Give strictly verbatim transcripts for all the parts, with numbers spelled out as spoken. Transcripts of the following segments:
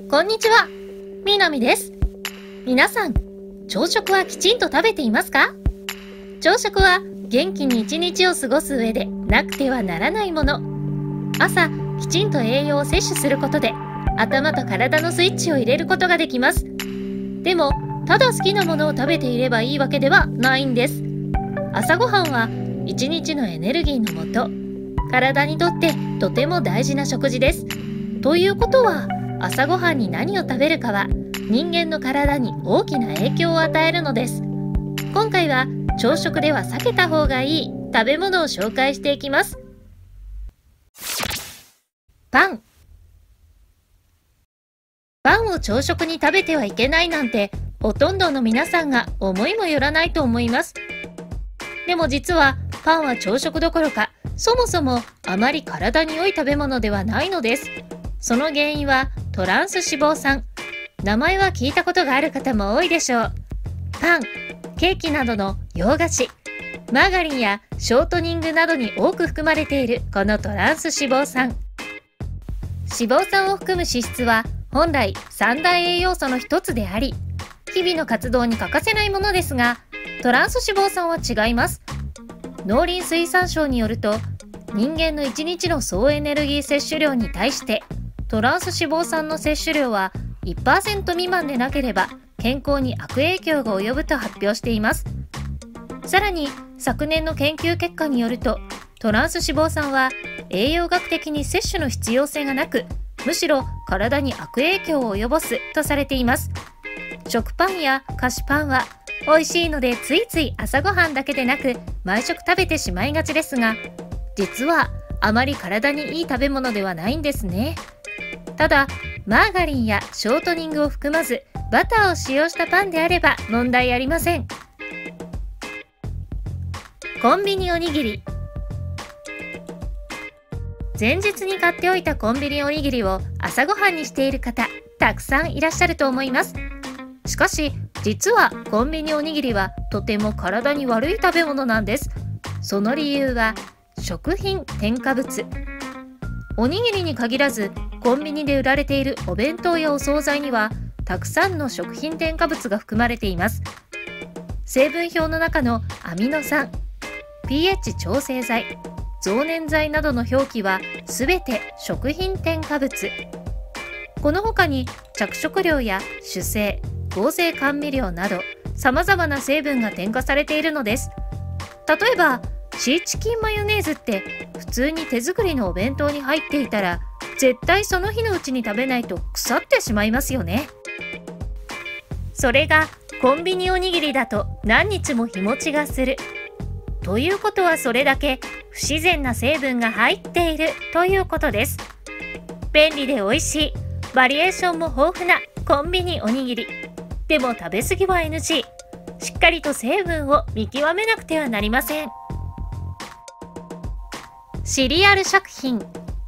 こんにちは、みなみです。皆さん、朝食はきちんと食べていますか？朝食は元気に一日を過ごす上でなくてはならないもの。朝、きちんと栄養を摂取することで頭と体のスイッチを入れることができます。でも、ただ好きなものを食べていればいいわけではないんです。朝ごはんは一日のエネルギーのもと、体にとってとても大事な食事です。ということは、朝ごはんに何を食べるかは人間の体に大きな影響を与えるのです。今回は朝食では避けた方がいい食べ物を紹介していきます。パン。パンを朝食に食べてはいけないなんて、ほとんどの皆さんが思いもよらないと思います。でも実はパンは朝食どころか、そもそもあまり体に良い食べ物ではないのです。その原因はトランス脂肪酸。名前は聞いたことがある方も多いでしょう。パン、ケーキなどの洋菓子、マーガリンやショートニングなどに多く含まれているこのトランス脂肪酸。脂肪酸を含む脂質は本来三大栄養素の一つであり、日々の活動に欠かせないものですが、トランス脂肪酸は違います。農林水産省によると、人間のいちにちの総エネルギー摂取量に対してトランス脂肪酸の摂取量は いちパーセント 未満でなければ健康に悪影響が及ぶと発表しています。さらに昨年の研究結果によると、トランス脂肪酸は栄養学的に摂取の必要性がなく、むしろ体に悪影響を及ぼすとされています。食パンや菓子パンは美味しいのでついつい朝ごはんだけでなく毎食食べてしまいがちですが、実はあまり体にいい食べ物ではないんですね。ただ、マーガリンやショートニングを含まずバターを使用したパンであれば問題ありません。コンビニおにぎり。前日に買っておいたコンビニおにぎりを朝ごはんにしている方、たくさんいらっしゃると思います。しかし、実はコンビニおにぎりはとても体に悪い食べ物なんです。その理由は食品添加物。おにぎりに限らず、コンビニで売られているお弁当やお惣菜にはたくさんの食品添加物が含まれています。成分表の中のアミノ酸、ピーエイチ 調整剤、増粘剤などの表記はすべて食品添加物。この他に着色料や酒精、合成甘味料など様々な成分が添加されているのです。例えばシーチキンマヨネーズって普通に手作りのお弁当に入っていたら絶対その日のうちに食べないと腐ってしまいますよね。それがコンビニおにぎりだと何日も日持ちがする。ということはそれだけ不自然な成分が入っているということです。便利で美味しい、バリエーションも豊富なコンビニおにぎり。でも食べ過ぎは エヌジー。しっかりと成分を見極めなくてはなりません。シリアル食品。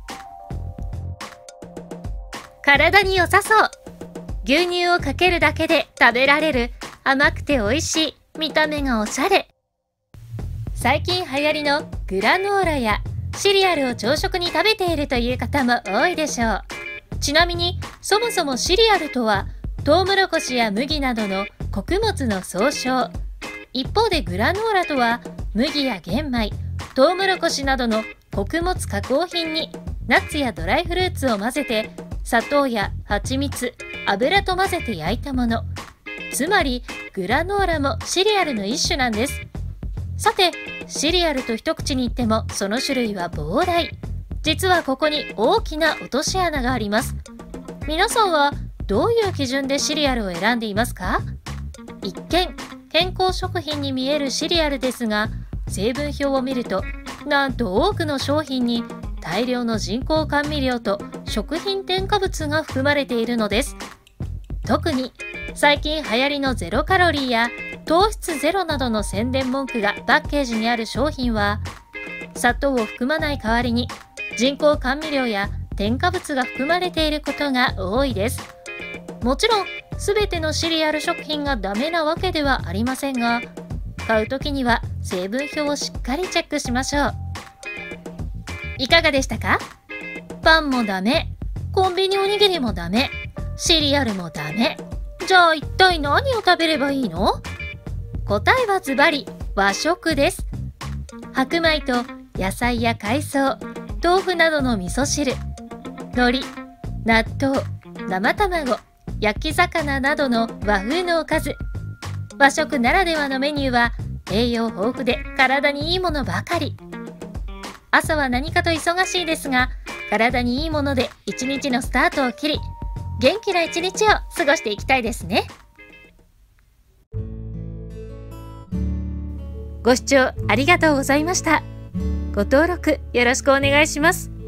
体に良さそう。牛乳をかけるだけで食べられる甘くて美味しい、見た目がおしゃれ。最近流行りのグラノーラやシリアルを朝食に食べているという方も多いでしょう。ちなみにそもそもシリアルとはトウモロコシや麦などの穀物の総称。一方でグラノーラとは麦や玄米、トウモロコシなどの穀物加工品にナッツやドライフルーツを混ぜて砂糖や蜂蜜、油と混ぜて焼いたもの。つまりグラノーラもシリアルの一種なんです。さて、シリアルと一口に言ってもその種類は膨大。実はここに大きな落とし穴があります。皆さんはどういう基準でシリアルを選んでいますか？一見健康食品に見えるシリアルですが、成分表を見るとなんと多くの商品に大量の人工甘味料と食品添加物が含まれているのです。特に最近流行りのゼロカロリーや糖質ゼロなどの宣伝文句がパッケージにある商品は、砂糖を含まない代わりに人工甘味料や添加物が含まれていることが多いです。もちろん全てのシリアル食品がダメなわけではありませんが、買うときには成分表をしっかりチェックしましょう。いかがでしたか？パンもダメ、コンビニおにぎりもダメ、 シリアルもダメ。じゃあ一体何を食べればいいの？答えはズバリ和食です。白米と野菜や海藻、豆腐などの味噌汁、海苔、納豆、生卵、焼き魚などの和風のおかず。和食ならではのメニューは栄養豊富で体にいいものばかり。朝は何かと忙しいですが、体にいいもので一日のスタートを切り、元気な一日を過ごしていきたいですね。ご視聴ありがとうございました。ご登録よろしくお願いします。